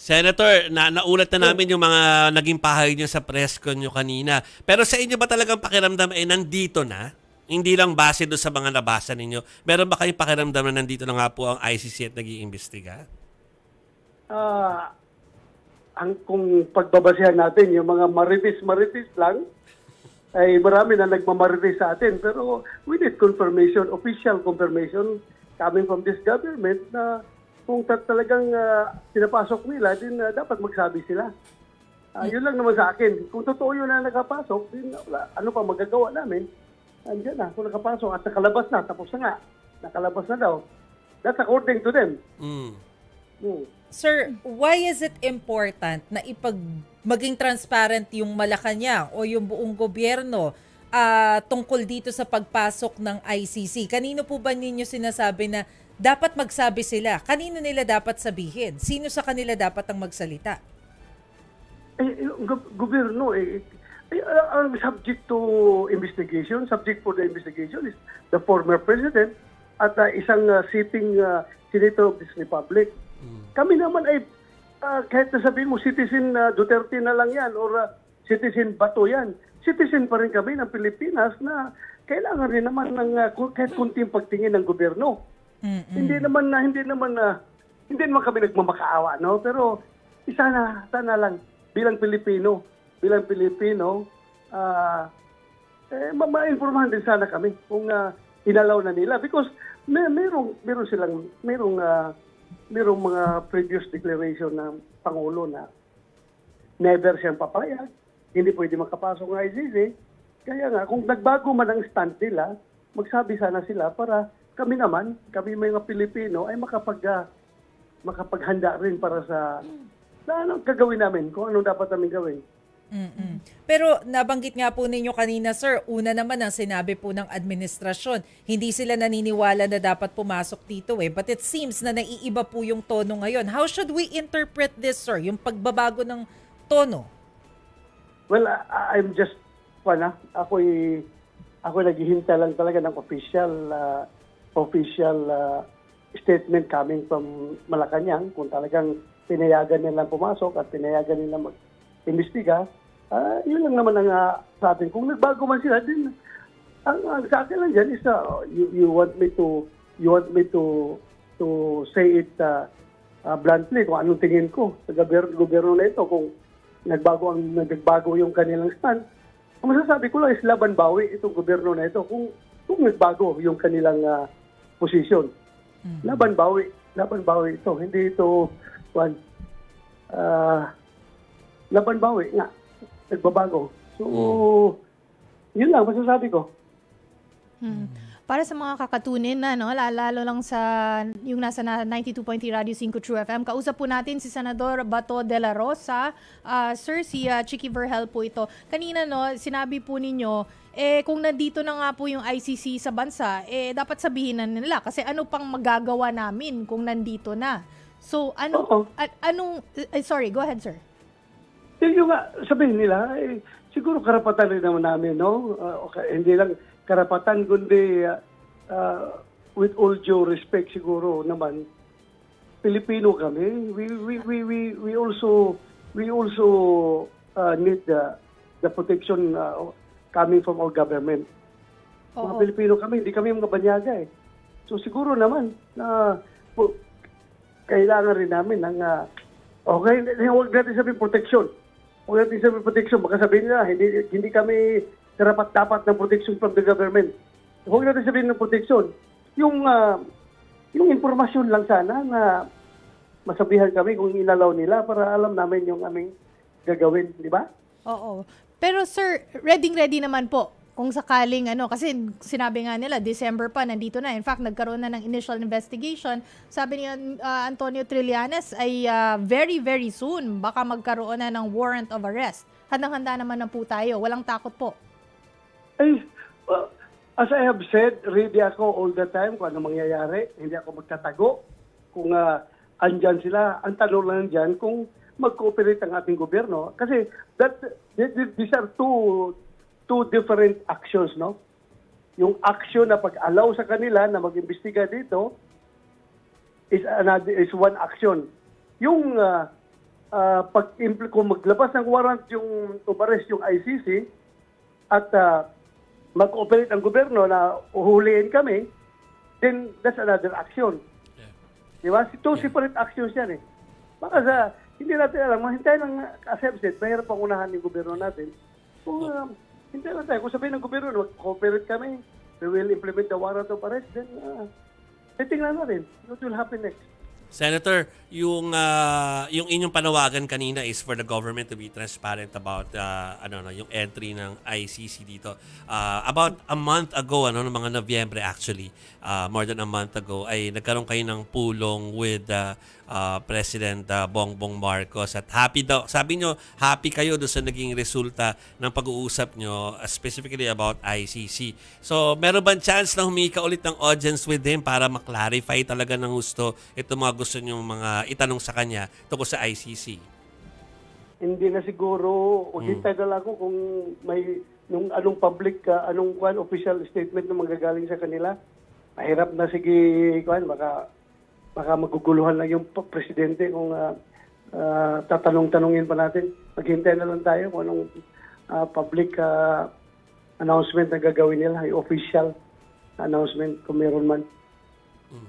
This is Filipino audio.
Senator, naulat na namin yung mga naging pahay nyo sa press con nyo kanina. Pero sa inyo ba talagang pakiramdam nandito na? Hindi lang base doon sa mga nabasa ninyo. Meron ba kayong pakiramdam na nandito na nga po ang ICC at nag-iimbestiga? Kung pagbabasehan natin, yung mga maritis lang, ay marami na nagmamaritis sa atin. Pero we need confirmation, official confirmation coming from this government na kung talagang pinapasok nila, din dapat magsabi sila. Yun lang naman sa akin. Kung totoo yun na nakapasok, din, ano pa magagawa namin? Andiyan na, kung nakapasok at nakalabas na, tapos na nga. Nakalabas na daw. That's according to them. Sir, why is it important na maging transparent yung Malacanang o yung buong gobyerno tungkol dito sa pagpasok ng ICC? Kanino po ba ninyo sinasabi na dapat magsabi sila? Kanino nila dapat sabihin? Sino sa kanila dapat ang magsalita? Gobyerno, ang subject to investigation, subject for the investigation is the former president at isang sitting senator of this republic. Kami naman ay, kahit nasabihin mo, citizen Duterte na lang yan or citizen Bato yan, citizen pa rin kami ng Pilipinas na kailangan rin naman ng kahit kunting pagtingin ng gobyerno. Hindi naman kami nagmamakaawa, no? Pero sana lang bilang Pilipino, ma-informahan din sana kami kung inalaw na nila because merong mga previous declaration ng Pangulo na never siyang papayag, hindi pwede makapasok ng ICC. Kaya nga, kung nagbago man ang stand nila, magsabi sana sila para kami mga Pilipino ay makapaghanda rin para sa anong gagawin namin, kung anong dapat namin gawin. Pero nabanggit nga po ninyo kanina, sir, una naman ang sinabi po ng administrasyon, hindi sila naniniwala na dapat pumasok dito But it seems na naiiba po yung tono ngayon. How should we interpret this, sir? Yung pagbabago ng tono? Well, I'm just, ako'y naghihintay lang talaga ng official statement coming from Malacanang kung talagang pinayagan nilang pumasok at pinayagan nilang mag-imbestiga. Yun lang naman ang sa atin. Kung nagbago man sila din, ang sa akin lang dyan is you want me to say it bluntly kung anong tingin ko sa gobyerno na ito kung nagbago yung kanilang stand. Ang masasabi ko lang is laban bawi itong gobyerno na ito kung nagbago yung kanilang posisyon. Laban bawi ito. Hindi ito laban bawi nga. Nagbabago. So, yun lang, masasabi ko. Para sa mga kakatunin na, lalo lang sa yung nasa 92.3 Radio 5 True FM, kausap po natin si Senador Bato de la Rosa. Sir, si Chicky Vergel po ito. Kanina, sinabi po ninyo, kung nandito na nga po yung ICC sa bansa, dapat sabihin na nila. Kasi ano pang magagawa namin kung nandito na? So, sorry, go ahead, sir. Yung sabihin nila, siguro karapatan rin naman namin, no? Hindi lang karapatan, kundi with all due respect siguro naman, Pilipino kami. We also need the protection coming from our government. Mga Pilipino kami, hindi kami mga banyaga So siguro naman na kailangan rin namin ng huwag natin sabihin protection. Huwag natin sabihin protection. Baka sabihin nila, hindi kami karapat-dapat ng protection from the government. Huwag natin sabihin ng protection. Yung impormasyon lang sana na masabihan kami kung inalaw nila para alam namin yung aming gagawin. Di ba? Oo. Pero sir, ready naman po kung sakaling kasi sinabi nga nila, December pa, nandito na. In fact, nagkaroon na ng initial investigation. Sabi ni Antonio Trillanes ay very, very soon, baka magkaroon na ng warrant of arrest. Handang-handa naman na po tayo. Walang takot po. As I have said, ready ako all the time kung ano mangyayari. Hindi ako magtatago. Kung andyan sila, ang tanong lang dyan kung mag-cooperate ang ating gobyerno. Kasi these are two different actions, no? Yung action na pag-allow sa kanila na mag-imbestiga dito is one action. Yung kung maglabas ng warrant yung umares yung ICC at mag-operate ang gobyerno na uhulihin kami, then that's another action. Di ba? Two separate actions yan eh. Baka hindi natin alam, mahintay lang accepted, mahirap pang unahan ng gobyerno natin. Kung hintay lang tayo, kung sabihin ng gobyerno, mag-cooperate kami, we will implement the warrant of arrest, then tingnan natin what will happen next. Senator, yung inyong panawagan kanina is for the government to be transparent about yung entry ng ICC dito. About a month ago, noong mga Nobyembre actually, more than a month ago, ay nagkaroon kayo ng pulong with President Bongbong Marcos at happy daw. Sabi nyo, happy kayo doon sa naging resulta ng pag-uusap nyo, specifically about ICC. So, meron bang chance na humika ulit ng audience with him para maklarify talaga ng gusto itong mga gusto nyo mga itanong sa kanya tungkol sa ICC? Hindi na siguro, hintay na lang ako kung may nung anong public, official statement na manggagaling sa kanila. Mahirap na sige, baka maguguluhan lang yung presidente kung tatanong-tanongin pa natin. Maghintay na lang tayo kung anong public announcement na gagawin nila, yung official announcement kung meron man.